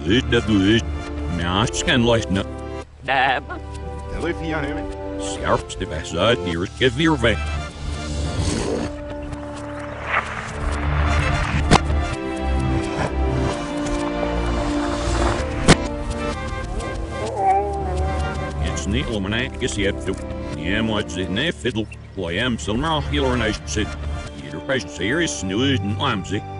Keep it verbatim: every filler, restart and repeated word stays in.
Ut dat ut. Mjaast kan leiden. Dab. Dat leeft hier aan hem. Scherpste best uit hier het gevier weg. It's niet om een eigen gezicht toe. Je moet zich niet fiddel. Lai am zo'n maar heel ernaast zit. Ieder pijs serieus nu is een lamzie.